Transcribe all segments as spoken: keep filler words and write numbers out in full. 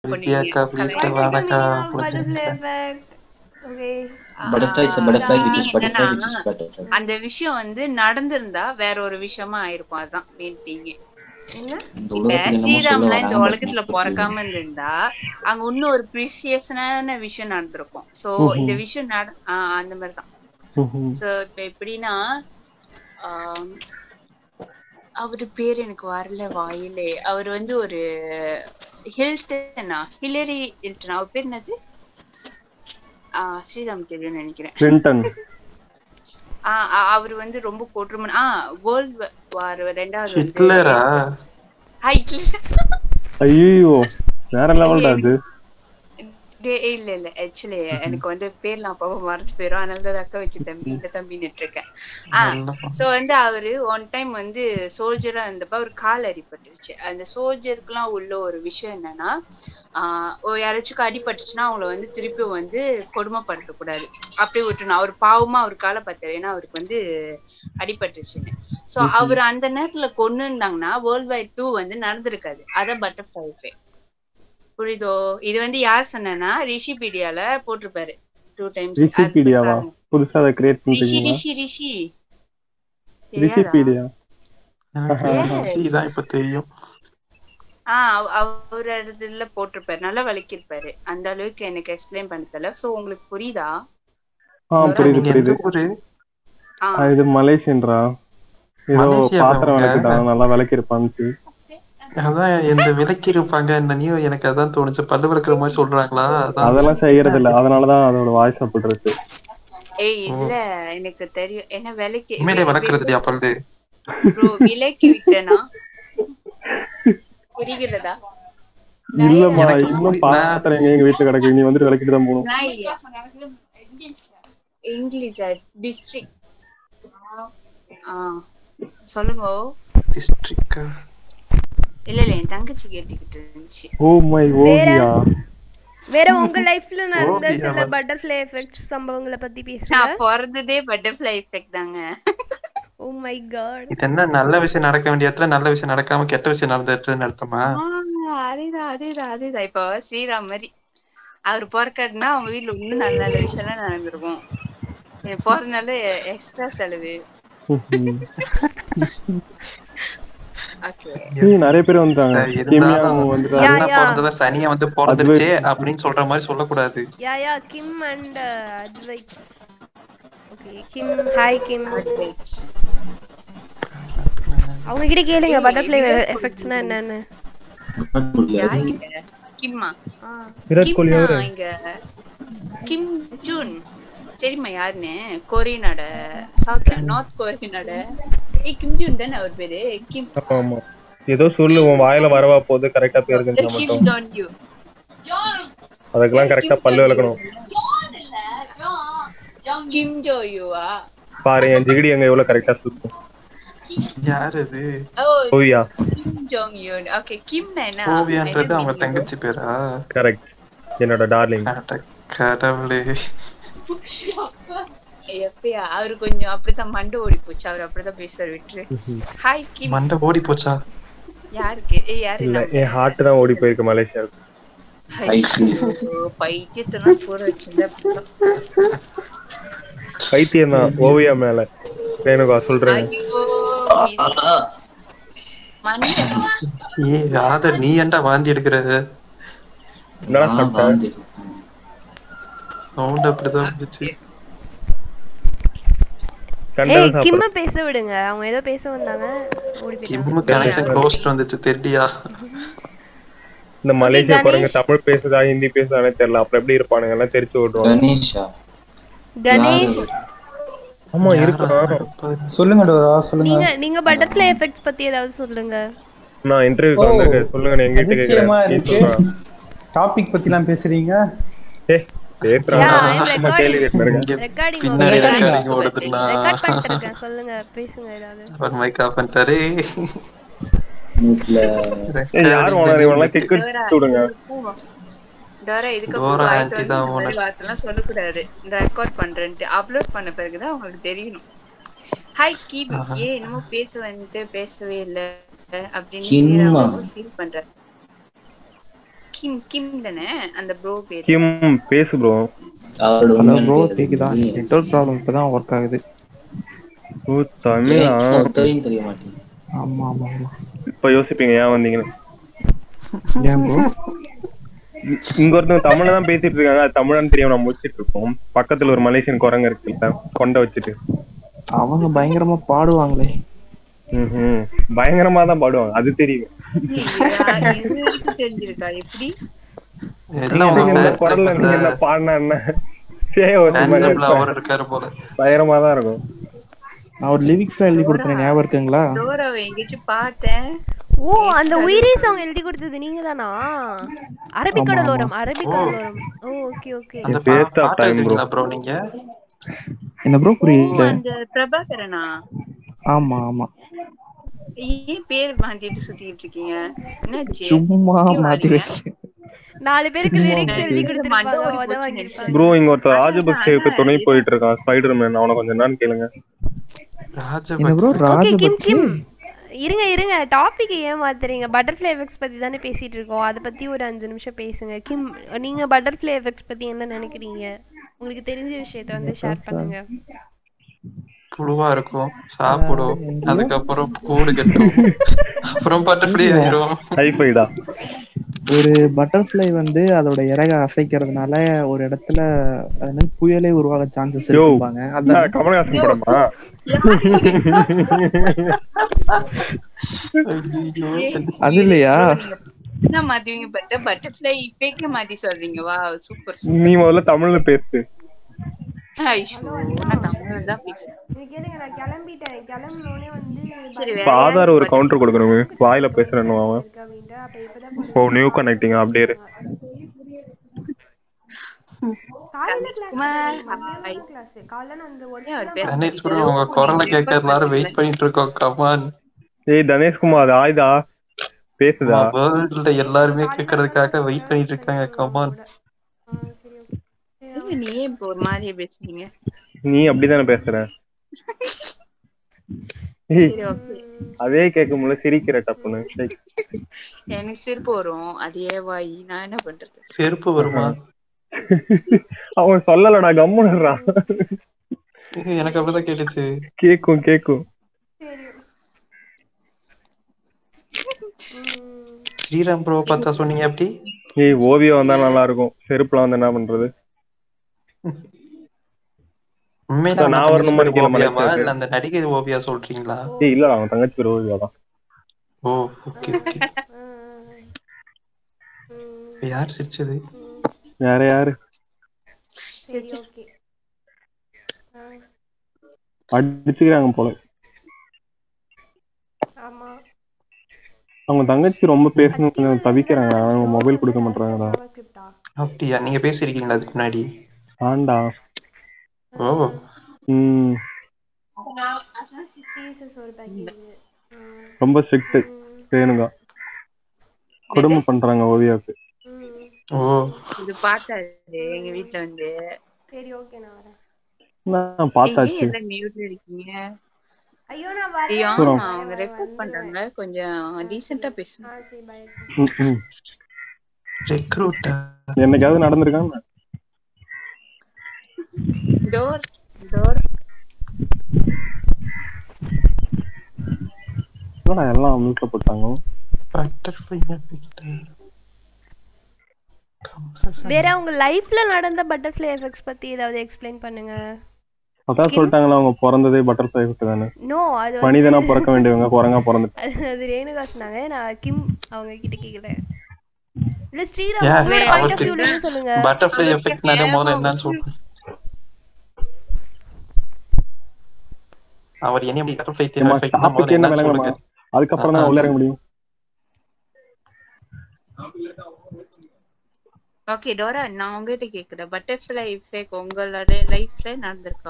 பண்ணுவீங்க வித்யாக்கா ப்ளீஸ் கலாய்ப்பீங்க. வாடக்கா butterfly புடிச்சிருக்கேன். effect. Okay. Butterfly is a ah butterfly which is meaning butterfly என்னன்னா which is butterfly. அந்த விஷயம் வந்து நடந்திருந்தா வேற ஒரு விஷயமா ஆயிருக்கும். அதுதான் மெயின் திங். என்ன இந்த இப்ப உலகத்துக்கு என்னமோ சொல்ல ஸ்ரீராம்லாம் இந்த வராங்க பட் உலகத்துல எனக்கு புரியல. பிறக்காம இருந்திருந்தா அங்க இன்னும் ஒரு ப்ரீசியஸான விஷயம் நடந்திருக்கும். சோ இந்த விஷயம் நட ஆஹ் அந்த மாதிரிதான். சோ இப்ப எப்படின்னா ஆஹ் அவரு பேர் எனக்கு வரல வாயிலே. அவர் வந்து ஒரு ஹில்டனா ஹிலரி ஹில்டன் அவர் பேர் என்னது? ஆஹ் ஸ்ரீராம் தெரியும்னு நினைக்கிறேன். கிளின்டன். ஆஹ் அவர் வந்து ரொம்ப கொற்றுமன். ஆஹ் வேர்ல்ட் வார் ரெண்டாவது வந்து ஹிட்லரா? ஐயோ வேற லெவல்டா அது. இல்ல இல்ல ஆக்சுவலி எனக்கு வந்து பேர்லாம் அப்பா மறந்து போயிரும். அதனாலதான் அக்கா வச்சு தம்பி இந்த தம்பின்னு இருக்கேன். ஆஹ் சோ வந்து அவரு ஒன் டைம் வந்து சோல்ஜரா இருந்தப்ப அவர் கால் அடிபட்டுருச்சு. அந்த சோல்ஜருக்கு எல்லாம் உள்ள ஒரு விஷயம் என்னன்னா ஆஹ் யாராச்சும் அடிபட்டுச்சுன்னா அவங்கள வந்து திருப்பி வந்து கொடுமைப்படுத்த கூடாது, அப்படியே விட்டுணும். அவர் பாவமா அவர் காலை பார்த்தாரு, ஏன்னா அவருக்கு வந்து அடிபட்டுருச்சுன்னு. சோ அவர் அந்த நேரத்துல கொண்டு இருந்தாங்கன்னா வேர்ல்ட் வைட் டூ வந்து நடந்திருக்காது. அதான் பட்டர்ஃப்ளை எஃபெக்ட். புரியுதோ? இது வந்து யார் சொன்னா ரிஷிபீடியால போட்டிருப்பாரு டூ டைம்ஸ். ரிஷிபீடியாவா? புதுசா அத கிரியேட் ரிஷி பண்ணிட்டீங்களா? ரிஷி ரிஷி ரிஷிபீடியா இதான் இப்ப தெரியும். ஆஹ் அவர் இடத்துல போட்டிருப்பாரு, நல்லா விளக்கிருப்பாரு. அந்த அளவுக்கு எனக்கு எக்ஸ்பிளைன் பண்ண தெரியல. சோ உங்களுக்கு புரியுதா? ஆஹ் புரியுது புரியுது. இது மலேசியன்ரா, ஏதோ பாத்திரம் விளக்குதான் நல்லா விளக்கிருப்பான்னு. அதான் இந்த விளக்கி இருப்பாங்க இந்த நியூ எனக்கு அதான் தோணுச்சு. பல்லு விளக்குற மாதிரி சொல்றாங்களா? அதெல்லாம் செய்யறது இல்ல, அதனாலதான் அதோட வாய்ஸ் அப்படி இருக்கு. ஏய் இல்ல எனக்கு தெரியும். என்ன விளக்கி உண்மையிலே வளர்க்கறது இல்லையா பல்லு? ப்ரோ விளக்கி விட்டேனா புரிகிறதா? இல்லம்மா இன்னும் பாத்திரம் எங்க வீட்டுல கிடக்கு, நீ வந்துட்டு விளக்கிட்டு தான் போகணும். English district. ஆஹ் சொல்லுங்க. டிஸ்ட்ரிக்ட் இல்ல இல்ல என் தங்கச்சி கேட்டுக்கிட்டு இருந்துச்சு. Oh my Oviya. வேற உங்க லைஃப்ல நடந்த சில பட்டர்ஃப்ளை எஃபெக்ட் சம்பவங்களை பத்தி பேசுங்க. நான் பிறந்ததே பட்டர்ஃப்ளை எஃபெக்ட் தாங்க. Oh my god. இது என்ன நல்ல விஷயம் நடக்க வேண்டிய இடத்துல நல்ல விஷயம் நடக்காம கெட்ட விஷயம் நடந்துட்டு நடத்துமா? அதேதான் அதேதான் அதேதான். இப்போ ஸ்ரீராம் மாதிரி அவர் பிறக்காருன்னா அவங்க வீட்டுல இன்னும் நல்ல நல்ல விஷயம் எல்லாம் நடந்திருக்கும். போறதுனால எக்ஸ்ட்ரா செலவு. நிறைய பேர் வந்தாங்க. சனியா வந்து பிறந்துருச்சு அப்படின்னு சொல்ற மாதிரி சொல்லக்கூடாது. Yeah yeah Kim and Advait. Okay Kim hi Kim. அவங்க கிட்ட கேளுங்க பட்டர்ஃப்ளை எஃபெக்ட்ஸ்னா என்னன்னு. கிம்மா விராட் கோலி அவரு இங்க கிம் ஜூன் தெரியுமா யாருன்னு? கொரியனோட சவுத் நார்த் கொரியனோட கிம் ஜூன் தானே அவர் பேரு. கிம் ஆமா ஏதோ சொல்லு உன் வாயில வரவா போகுது கரெக்ட்டா பேருங்க மட்டும். அதுக்கெல்லாம் கரெக்ட்டா பல்லு விளக்கணும். கிம் ஜோ யுவா பாரு என் ஜிகிடி அங்க எவ்வளவு கரெக்ட்டா சுத்தும். யார் அது? Oviya. Kim Jong Un. Okay Kim என்ன? ஓவியான்றது அவங்க தங்கச்சி பேரா? கரெக்ட். என்னோட டார்லிங். கடவுளே. எப்பயா அவரு கொஞ்சம் அப்படிதான் மண்டை ஓடி போச்சு. அவர் அப்படிதான் பேசுவார். விட்டுரு. Hi Kim. மண்டை ஓடி போச்சா? யாருக்கு? ஏ யாரு? இல்ல என் ஹார்ட் தான் ஓடி போயிருக்கு மலேசியாவுக்கு. பைத்தியத்தனா போற வச்சிருந்தா பைத்தியம் தான் ஓவியா மேல. ரேணுகா சொல்றேன். ஏ ராதர் நீ ஏன்டா வாந்தி எடுக்கிற? என்னடா சாப்பிட்ட? சவுண்ட் அப்படிதான் இருந்துச்சு. ஏய் கிம்ம பேச விடுங்க. அவங்க ஏதோ பேச வந்தாங்க. ஓடி போய் கிம்ம கனெக்ஷன் க்ளோஸ்ட் வந்துச்சு தெரியலையா? இந்த மலேசியா போறவங்க தமிழ் பேசுதா ஹிந்தி பேசுதானே தெரியல. அப்புறம் எப்படி இருப்பானுங்க எல்லாம் தெரிச்சு விடுவாங்க. கணேஷா கணேஷ் ஆமா இருக்கா? சொல்லுங்க டோரா சொல்லுங்க. நீங்க நீங்க பட்டர்ஃப்ளை எஃபெக்ட் பத்தி ஏதாவது சொல்லுங்க. நான் இன்டர்வியூக்கு வந்திருக்கேன். சொல்லுங்க நீங்க எங்க கேக்குறீங்க? டாபிக் பத்திலாம் பேசுறீங்க? ஏய் பேட்ரா நம்ம கேள்வி கேட்றீங்க. ரெக்கார்டிங் பின்னாடி ரெக்கார்டிங் ஓடுதுனா ரெக்கார்ட் பண்ணிட்டு இருக்கேன். சொல்லுங்க பேசுங்க ஏதாவது. ஒரு மைக் ஆஃப் பண்ணிட்டாரே. மூட்ல யார் ஓனர் இவெல்லாம் கிக் விடுங்க. டோரா இதுக்கு போய் வார்த்தைலாம் சொல்லக்கூடாது. இந்த ரெக்கார்ட் பண்றேன்ட்டு அப்லோட் பண்ண பிறகுதான் உங்களுக்கு தெரியணும். Hi keep. ஏ என்னமோ பேச வந்துட்டு பேசவே இல்ல அப்படின்னு ஃபீல் பண்றேன். கிம் கிம் தானே அந்த ப்ரோ பேரு. கிம் பேசு ப்ரோ. அவரோட ஹலோ உண்மையான ப்ரோ பேரு கேக்குதா? வந்து நெட்வொர்க் ப்ராப்ளம் இப்பதான் ஒர்க் ஆகுது. ஓ தமிழா? எனக்கு ஒருத்தரையும் தெரிய மாட்டேங்குது. ஆமா ஆமா ஆமா. இப்ப யோசிப்பீங்க ஏன் வந்தீங்கன்னு. ஏன் ப்ரோ? இங்க ஒருத்தவங்க தமிழ்ல தான் பேசிட்டு இருக்காங்க, அது தமிழான்னு தெரியாம நம்ம முடிச்சிட்டு இருக்கோம். பக்கத்துல ஒரு மலேசியன் குரங்கு இருக்குல்ல கொண்டை வச்சுட்டு, அவங்க பயங்கரமா பாடுவாங்களே. ம் பயங்கரமா தான் பாடுவாங்க, அது தெரியும். தெரிஞ்சிருக்கா எப்படி? எல்லாம் உங்க இந்த பேர் குரல்ல நீங்க என்ன பாடினா என்ன இருக்காரு போல. பயங்கரமா தான் இருக்கும். நான் ஒரு லிரிக்ஸ்லாம் எழுதி கொடுத்தேன், ஞாபகம் இருக்குங்களா? டோராவை எங்கேயாச்சும் பார்த்தேன். ஓ அந்த உயிரி சாங் எழுதி கொடுத்தது நீங்க தானா? அரபிக்கடலோரம் அரபிக்கடலோரம். Oh okay okay. அந்த பாட்டு எழுதுவீங்களா ப்ரோ நீங்க? என்ன ப்ரோ புரியல? அந்த பிரபாகரனா? ஆமா ஆமா. ஏன் பேர் மாத்திட்டு சுத்திட்டு இருக்கீங்க? என்னாச்சு? சும்மா மாத்தி வச்சு நாலு பேருக்கு லிரிக்ஸ் எழுதி கொடுத்திருப்பாங்க, உத வாங்கிருப்பாங்க. ப்ரோ இங்க ஒருத்தர் ராஜபக்சேவுக்கு துணை போயிட்டு இருக்கான், ஸ்பைடர்மேன். அவனை கொஞ்சம் என்னன்னு கேளுங்க. என்ன ப்ரோ ராஜபக்சே? இருங்க இருங்க, டாபிக் ஏன் மாத்துறீங்க? பட்டர்ஃப்ளை எஃபெக்ட்ஸ் பத்தி தானே பேசிட்டு இருக்கோம், அதை பத்தி ஒரு அஞ்சு நிமிஷம் பேசுங்க. கிம் நீங்க பட்டர்ஃப்ளை எஃபெக்ட்ஸ் பத்தி என்ன நினைக்கிறீங்க? உங்களுக்கு தெரிஞ்ச விஷயத்தை வந்து ஷேர் பண்ணுங்க. புழுவா இருக்கும், சாப்பிடும், அதுக்கப்புறம் கூடு கட்டும், அப்புறம் பட்டர்ஃப்ளை ஆயிரும். ஹைஃபைடா. ஒரு பட்டர்ஃப்ளை வந்து அதோட இறக அசைக்கிறதுனால ஒரு இடத்துல அது புயலே உருவாக சான்சஸ் இருக்குவாங்க. அதான் கமலஹாசன் படமா? அது இல்லையா? என்ன மாத்துவீங்க? பட்ட பட்டர்ஃப்ளை இஃபெக்ட் மாத்தி சொல்றீங்க. வா சூப்பர். நீ முதல்ல தமிழ்ல பேசு. ஆதார் ஒரு கவுண்டர் கொடுக்கணுமே, வாயில பேசுறேன்னு அவன். ஓ நியூ கனெக்டிங் அப்படியே. உங்க குரலை கேட்க எல்லாரும் வெயிட் பண்ணிட்டு இருக்கோம். கமான். ஏய் தனேஷ்குமார் ஆயுதா பேசுதா? வேர்ல்ட்ல எல்லாருமே கேட்கறதுக்காக வெயிட் பண்ணிட்டு இருக்காங்க. கமான். நீ ஏன் ஒரு மாதிரியே பேசுறீங்க? நீ அப்படிதானே பேசுற? அதே கேட்க முடியல, சிரிக்கிற டப்புன்னு. எனக்கு செருப்பு வரும், அதே வாய். நான் என்ன பண்றது? செருப்பு வருமா? அவன் சொல்லலடா, கம்முனுடா. எனக்கு அப்படிதான் கேட்டுச்சு. கேக்கும் கேக்கும். ஸ்ரீராம் ப்ரோ பார்த்தா சொன்னீங்க அப்படி? ஏய் ஓவியம் வந்தா நல்லா இருக்கும், செருப்புலாம் வந்து என்ன பண்றது? நான் ஒரு நம்பர் கேளுமா? இல்ல அந்த நடிகை ஓவியா சொல்றீங்களா? ஏய் இல்ல, அவன் தங்கச்சி பேர் ஓவியா தான். Oh okay okay. யார் சிரிச்சது? யார யாரு அடிச்சுக்கிறாங்க போல. அவங்க தங்கச்சி ரொம்ப பேசணும் தவிக்கிறாங்க, அவங்க மொபைல் கொடுக்க மாட்டாங்கடா. அப்படியா? நீங்க பேசிருக்கீங்களா அதுக்கு முன்னாடி? ஆண்டா. ஓ ம் ரொம்ப ஸ்ட்ரிக்ட் வேணுங்க, கொடுமை பண்றாங்க ஓவியாக்கு. ஓ இது பார்த்தாரு எங்க வீட்ல வந்து. சரி ஓகே நான் வரேன். நான் பார்த்தாச்சு. எல்லாம் மியூட்ல இருக்கீங்க. ஐயோ நான் வரேன். ஐயோ அவங்க ரெக்கார்ட் பண்றாங்க, கொஞ்சம் டீசன்ட்டா பேசுங்க. சரி பை. ம் ரெக்ரூட் என்னைக்காவது நடந்துருக்காங்க? டோர் டோர் என்னடா எல்லாம் மியூட்ல போட்டாங்க? Butterfly effect. வேற உங்க லைஃப்ல நடந்த பட்டர்ஃப்ளை எஃபெக்ட்ஸ் பத்தி ஏதாவது எக்ஸ்பிளைன் பண்ணுங்க. அதான் சொல்லிட்டாங்களா அவங்க பிறந்ததே பட்டர்ஃப்ளை எஃபெக்ட் தானே. நோ அது மனிதனா பிறக்க வேண்டியவங்க குரங்கா பிறந்துட்டாங்க. அது ரேணுகா சொன்னாங்க, நான் கிம் அவங்க கிட்ட கேக்கல. இல்ல ஸ்ரீராம் உங்களோட பாயிண்ட் ஆஃப் வியூல சொல்லுங்க. பட்டர்ஃப்ளை எஃபெக்ட்னால முதல்ல என்னன்னு சொல்லுங்க. அவர் என்ன அப்படி பட்டர்ஃப்ளை எஃபெக்ட் டாபிக் என்ன விளங்கமா? அதுக்கு அப்புறம் தான் உள்ள இறங்க முடியும். ஓகே டோரா, நான் உங்ககிட்ட கேக்குறேன், பட்டர்ஃப்ளை எஃபெக்ட் உங்களோட லைஃப்ல நடந்திருக்கா?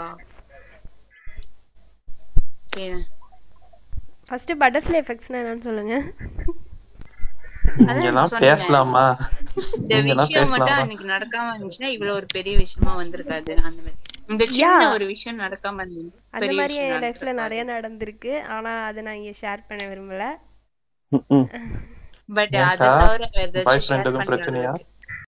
ஃபர்ஸ்ட் பட்டர்ஃப்ளை எஃபெக்ட்ஸ்னா என்னன்னு சொல்லுங்க. இதெல்லாம் பேசலாமா? இந்த விஷயம் மட்டும் அன்னைக்கு நடக்காம இருந்துச்சுன்னா இவ்வளவு ஒரு பெரிய விஷயமா வந்திருக்காது. அந்த மாதிரி இந்த சின்ன ஒரு விஷயம் நடக்காம இருந்துச்சு. அந்த மாதிரி என் லைஃப்ல நிறைய நடந்திருக்கு, ஆனா அதை நான் இங்க ஷேர் பண்ண விரும்பல. பட் ஏன்க்கா? அத தவிர பாய் ஏதாச்சும் ஃப்ரெண்ட் ஷேர் எதுவும் பண்ற பிரச்சனையா? அளவுக்கு